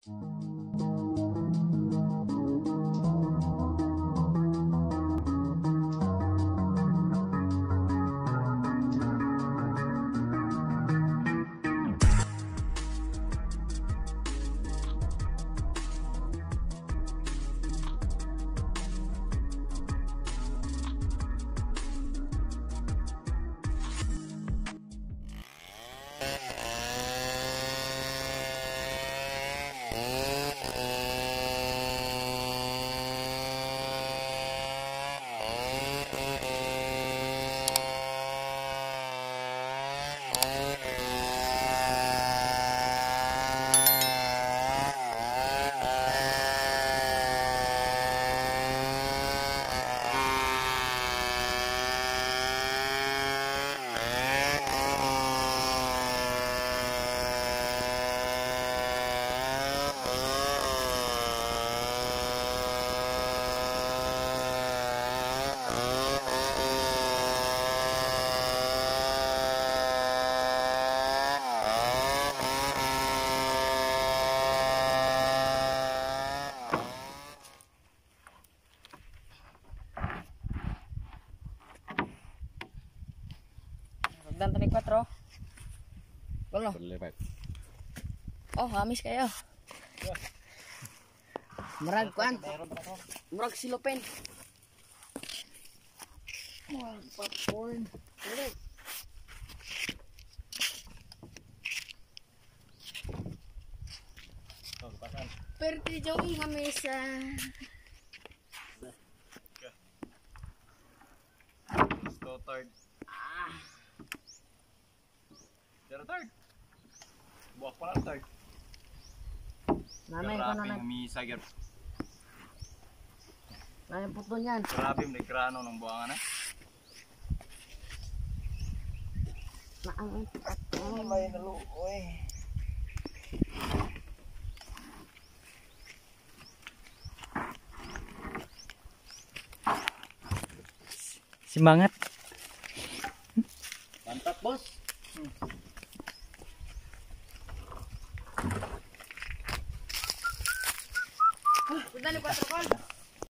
Dan tadi 4 Belum. Oh, hamis kayo. Merag kuan. Merag silopen. Wah, popcorn. Pergi jauh hamisa. So tired. Third. Buat pala third. Nanay ko nanay. Umisa gyud. Nanay puto niyan. Grabe may krano ng buwangan na. May nalo, oy. Semangat. Mantap, bos. Sudah nih 4 kol.